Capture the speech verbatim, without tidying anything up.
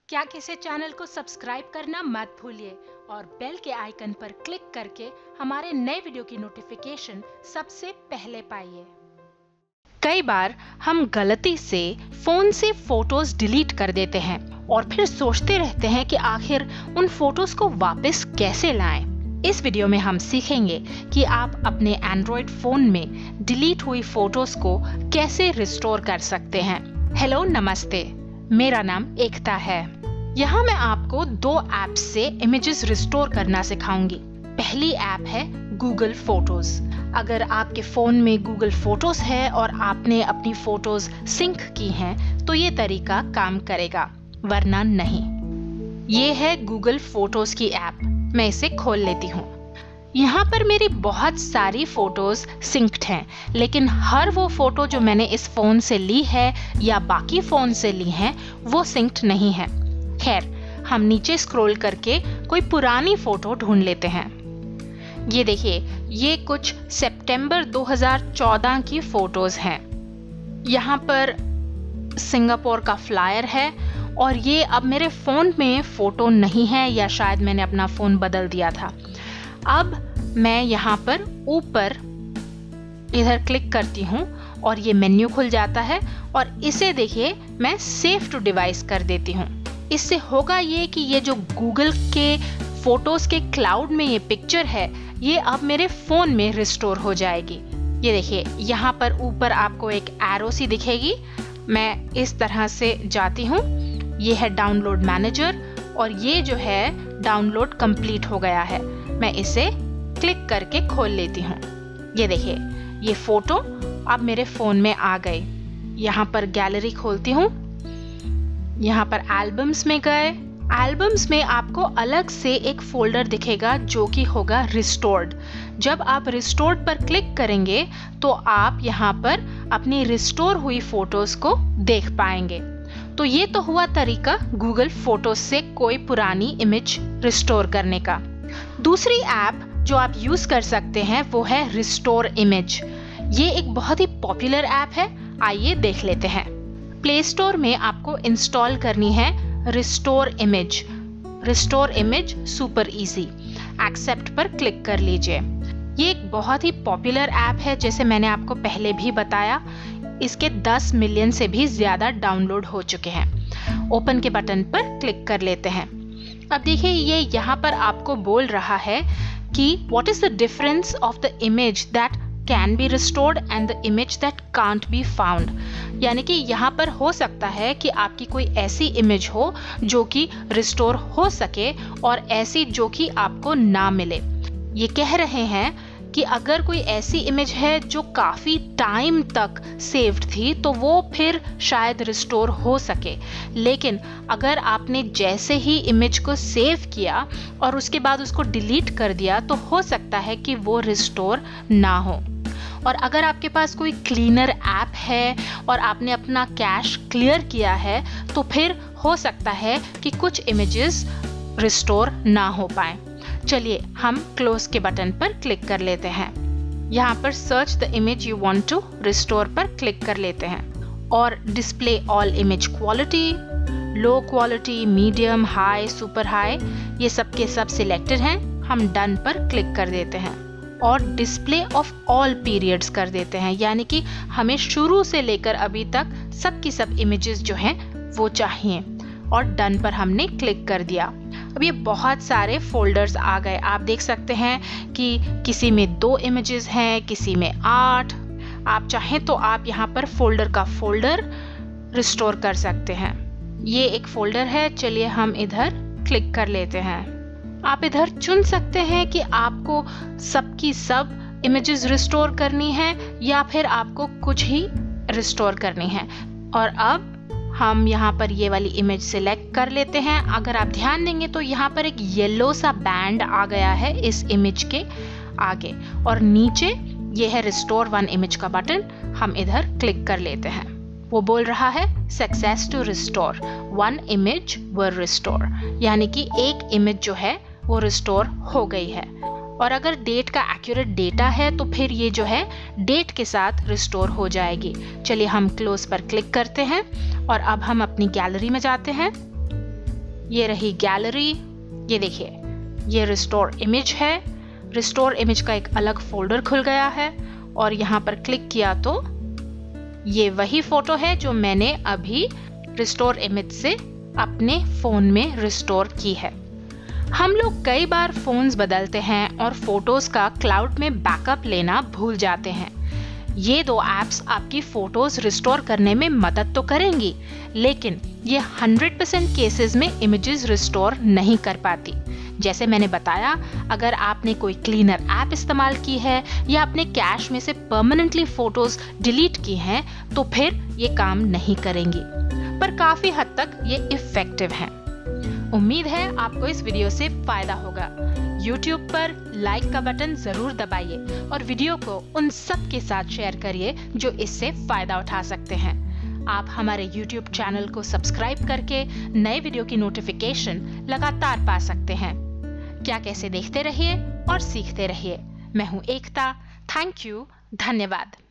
क्या किसी चैनल को सब्सक्राइब करना मत भूलिए और बेल के आइकन पर क्लिक करके हमारे नए वीडियो की नोटिफिकेशन सबसे पहले पाइए। कई बार हम गलती से फोन से फोटोज डिलीट कर देते हैं और फिर सोचते रहते हैं कि आखिर उन फोटोज को वापस कैसे लाएं। इस वीडियो में हम सीखेंगे कि आप अपने एंड्रॉइड फोन में डिलीट हुई फोटोज को कैसे रिस्टोर कर सकते हैं। हेलो नमस्ते, मेरा नाम एकता है। यहाँ मैं आपको दो ऐप्स से इमेजेस रिस्टोर करना सिखाऊंगी। पहली ऐप है गूगल फोटोज। अगर आपके फोन में गूगल फोटोज है और आपने अपनी फोटोज सिंक की हैं, तो ये तरीका काम करेगा, वरना नहीं। ये है गूगल फोटोज की ऐप। मैं इसे खोल लेती हूँ। यहाँ पर मेरी बहुत सारी फोटोज सिंक्ड हैं, लेकिन हर वो फोटो जो मैंने इस फोन से ली है या बाकी फोन से ली हैं, वो सिंक्ड नहीं है। खैर, हम नीचे स्क्रॉल करके कोई पुरानी फोटो ढूंढ लेते हैं। ये देखिए, ये कुछ सितंबर दो हज़ार चौदह की फोटोज हैं। यहाँ पर सिंगापुर का फ्लायर है और ये अब मेरे फोन में फोटो नहीं है, या शायद मैंने अपना फोन बदल दिया था। अब मैं यहाँ पर ऊपर इधर क्लिक करती हूँ और ये मेन्यू खुल जाता है और इसे देखिए मैं सेव टू डिवाइस कर देती हूँ। इससे होगा ये कि ये जो गूगल के फोटोज के क्लाउड में ये पिक्चर है, ये अब मेरे फोन में रिस्टोर हो जाएगी। ये देखिए, यहाँ पर ऊपर आपको एक एरो सी दिखेगी। मैं इस तरह से जाती हूँ। ये है डाउनलोड मैनेजर और ये जो है डाउनलोड कंप्लीट हो गया है। मैं इसे क्लिक करके खोल लेती हूँ। ये देखिए, ये फोटो अब मेरे फोन में आ गई। यहाँ पर गैलरी खोलती हूँ। यहाँ पर एल्बम्स में गए। एल्बम्स में आपको अलग से एक फोल्डर दिखेगा जो कि होगा रिस्टोर्ड। जब आप रिस्टोर्ड पर क्लिक करेंगे तो आप यहाँ पर अपनी रिस्टोर हुई फोटोज को देख पाएंगे। तो ये तो हुआ तरीका गूगल फोटोज से कोई पुरानी इमेज रिस्टोर करने का। दूसरी ऐप जो आप यूज कर सकते हैं वो है रिस्टोर इमेज। ये एक बहुत ही पॉपुलर ऐप है। आइए देख लेते हैं। प्ले स्टोर में आपको इंस्टॉल करनी है restore image. Restore image super easy. Accept पर क्लिक कर लीजिए। ये एक बहुत ही पॉपुलर ऐप है, जैसे मैंने आपको पहले भी बताया। इसके दस मिलियन से भी ज्यादा डाउनलोड हो चुके हैं। ओपन के बटन पर क्लिक कर लेते हैं। अब देखिए, ये यहाँ पर आपको बोल रहा है कि what is the difference of the image that can be restored and the image that can't be found. यानी कि यहाँ पर हो सकता है कि आपकी कोई ऐसी इमेज हो जो कि रिस्टोर हो सके और ऐसी जो कि आपको ना मिले। ये कह रहे हैं कि अगर कोई ऐसी इमेज है जो काफ़ी टाइम तक सेव्ड थी तो वो फिर शायद रिस्टोर हो सके, लेकिन अगर आपने जैसे ही इमेज को सेव किया और उसके बाद उसको डिलीट कर दिया तो हो सकता है कि वो रिस्टोर ना हो। और अगर आपके पास कोई क्लीनर ऐप है और आपने अपना कैश क्लियर किया है तो फिर हो सकता है कि कुछ इमेजेस रिस्टोर ना हो पाए। चलिए हम क्लोज के बटन पर क्लिक कर लेते हैं। यहाँ पर search the image you want to restore पर क्लिक कर लेते हैं और display all image quality, low quality, medium, high, super high, ये सब के सब सिलेक्टेड हैं। हम डन पर क्लिक कर देते हैं और डिस्प्ले ऑफ ऑल पीरियड्स कर देते हैं, यानी कि हमें शुरू से लेकर अभी तक सब की सब इमेजेस जो हैं वो चाहिए, और डन पर हमने क्लिक कर दिया। अब ये बहुत सारे फोल्डर्स आ गए। आप देख सकते हैं कि किसी में दो इमेजेस हैं, किसी में आठ। आप चाहें तो आप यहाँ पर फोल्डर का फोल्डर रिस्टोर कर सकते हैं। ये एक फोल्डर है। चलिए हम इधर क्लिक कर लेते हैं। आप इधर चुन सकते हैं कि आपको सबकी सब इमेजेस रिस्टोर करनी है या फिर आपको कुछ ही रिस्टोर करनी है। और अब हम यहाँ पर ये वाली इमेज सिलेक्ट कर लेते हैं। अगर आप ध्यान देंगे तो यहाँ पर एक येलो सा बैंड आ गया है इस इमेज के आगे, और नीचे ये है रिस्टोर वन इमेज का बटन। हम इधर क्लिक कर लेते हैं। वो बोल रहा है success to restore, one image were restore, यानी कि एक इमेज जो है वो रिस्टोर हो गई है। और अगर डेट का एक्यूरेट डेटा है तो फिर ये जो है डेट के साथ रिस्टोर हो जाएगी। चलिए हम क्लोज पर क्लिक करते हैं और अब हम अपनी गैलरी में जाते हैं। ये रही गैलरी, ये देखिए ये रिस्टोर इमेज है। रिस्टोर इमेज का एक अलग फोल्डर खुल गया है और यहाँ पर क्लिक किया तो ये वही फोटो है जो मैंने अभी रिस्टोर इमेज से अपने फोन में रिस्टोर की है। हम लोग कई बार फोन्स बदलते हैं और फोटोज का क्लाउड में बैकअप लेना भूल जाते हैं। ये दो ऐप्स आपकी फोटोज रिस्टोर करने में मदद तो करेंगी, लेकिन ये हंड्रेड परसेंट केसेस में इमेजेस रिस्टोर नहीं कर पाती। जैसे मैंने बताया, अगर आपने कोई क्लीनर ऐप इस्तेमाल की है या अपने कैश में से परमानेंटली फोटोज डिलीट की हैं, तो फिर ये काम नहीं करेंगी, पर काफी हद तक ये इफेक्टिव हैं। उम्मीद है आपको इस वीडियो से फायदा होगा। यूट्यूब पर लाइक का बटन जरूर दबाइए और वीडियो को उन सब के साथ शेयर करिए जो इससे फायदा उठा सकते हैं। आप हमारे यूट्यूब चैनल को सब्सक्राइब करके नए वीडियो की नोटिफिकेशन लगातार पा सकते हैं। क्या कैसे देखते रहिए और सीखते रहिए। मैं हूँ एकता। Thank you. धन्यवाद।